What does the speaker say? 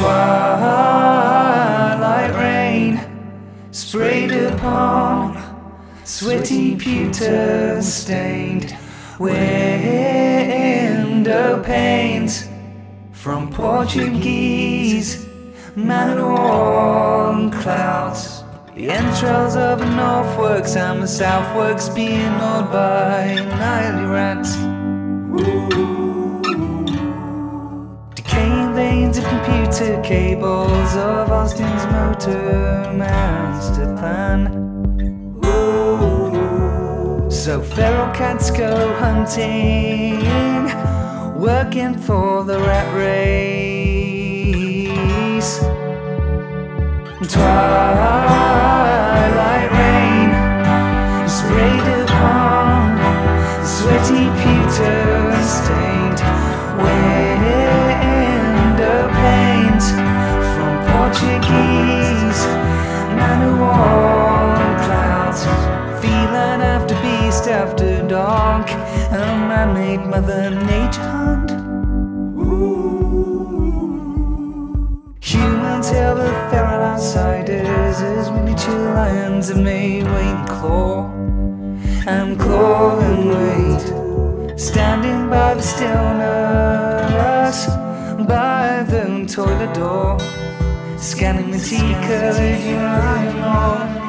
Twilight rain sprayed upon sweaty pewter stained window panes from Portuguese man-o-war clouds. The entrails of the northworks and the southworks being gnawed by nightly rats. Decaying veins of computer cables of Austin's motor master plan. So feral cats go hunting, working for the rat race. Twilight rain sprayed upon sweaty pewter stained window panes from Portuguese man-o-war clouds. Feline after beast after dog, and a man-made Mother Nature hunt. Humans hail the feral outsiders as miniature lions that may wait and claw and wait, standing by the stillness by the toilet door, scanning the tea-colored urine.